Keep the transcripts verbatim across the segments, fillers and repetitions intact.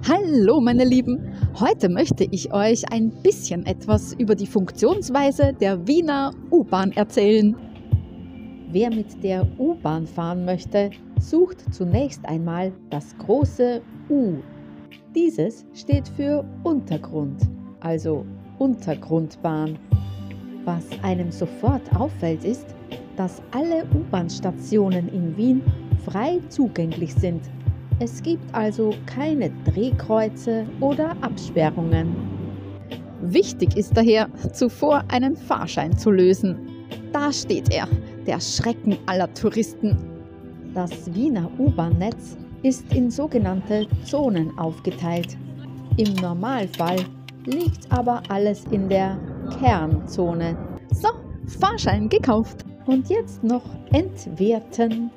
Hallo meine Lieben, heute möchte ich euch ein bisschen etwas über die Funktionsweise der Wiener U-Bahn erzählen. Wer mit der U-Bahn fahren möchte, sucht zunächst einmal das große U. Dieses steht für Untergrund, also Untergrundbahn. Was einem sofort auffällt ist, dass alle U-Bahn-Stationen in Wien frei zugänglich sind. Es gibt also keine Drehkreuze oder Absperrungen. Wichtig ist daher, zuvor einen Fahrschein zu lösen. Da steht er, der Schrecken aller Touristen. Das Wiener U-Bahn-Netz ist in sogenannte Zonen aufgeteilt. Im Normalfall liegt aber alles in der Kernzone. So, Fahrschein gekauft. Und jetzt noch entwerten.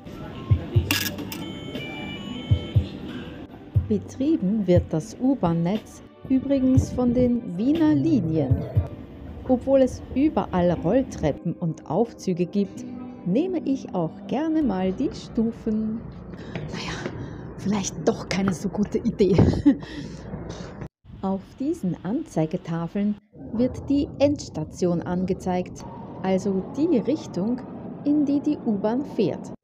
Betrieben wird das U-Bahn-Netz übrigens von den Wiener Linien. Obwohl es überall Rolltreppen und Aufzüge gibt, nehme ich auch gerne mal die Stufen. Naja, vielleicht doch keine so gute Idee. Auf diesen Anzeigetafeln wird die Endstation angezeigt, also die Richtung, in die die U-Bahn fährt.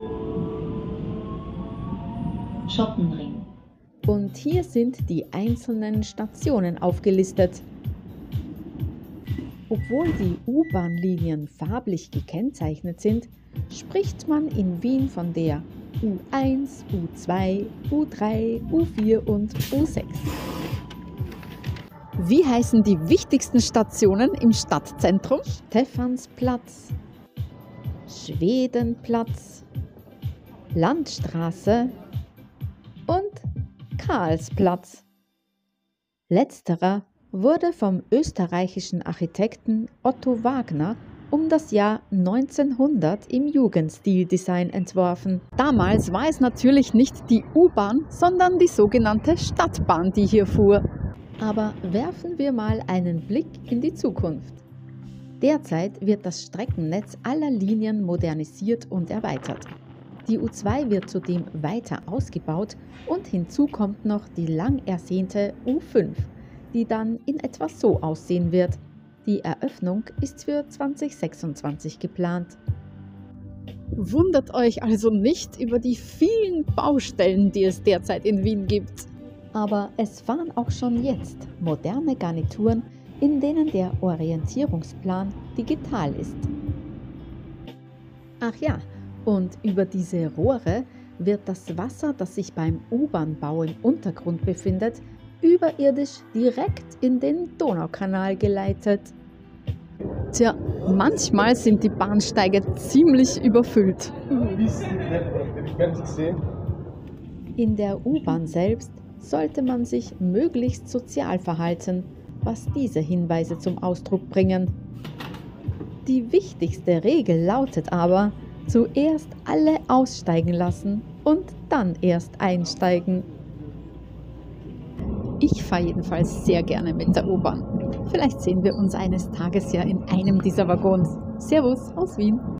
Schottenring. Und hier sind die einzelnen Stationen aufgelistet. Obwohl die U-Bahn-Linien farblich gekennzeichnet sind, spricht man in Wien von der U eins, U zwei, U drei, U vier und U sechs. Wie heißen die wichtigsten Stationen im Stadtzentrum? Stephansplatz, Schwedenplatz, Landstraße und Karlsplatz. Letzterer wurde vom österreichischen Architekten Otto Wagner um das Jahr neunzehnhundert im Jugendstildesign entworfen. Damals war es natürlich nicht die U-Bahn, sondern die sogenannte Stadtbahn, die hier fuhr. Aber werfen wir mal einen Blick in die Zukunft. Derzeit wird das Streckennetz aller Linien modernisiert und erweitert. Die U zwei wird zudem weiter ausgebaut und hinzu kommt noch die lang ersehnte U fünf, die dann in etwa so aussehen wird. Die Eröffnung ist für zweitausendsechsundzwanzig geplant. Wundert euch also nicht über die vielen Baustellen, die es derzeit in Wien gibt. Aber es fahren auch schon jetzt moderne Garnituren, in denen der Orientierungsplan digital ist. Ach ja, und über diese Rohre wird das Wasser, das sich beim U-Bahn-Bau im Untergrund befindet, überirdisch direkt in den Donaukanal geleitet. Tja, manchmal sind die Bahnsteige ziemlich überfüllt. In der U-Bahn selbst sollte man sich möglichst sozial verhalten, was diese Hinweise zum Ausdruck bringen. Die wichtigste Regel lautet aber, zuerst alle aussteigen lassen und dann erst einsteigen. Ich fahre jedenfalls sehr gerne mit der U-Bahn. Vielleicht sehen wir uns eines Tages ja in einem dieser Waggons. Servus aus Wien!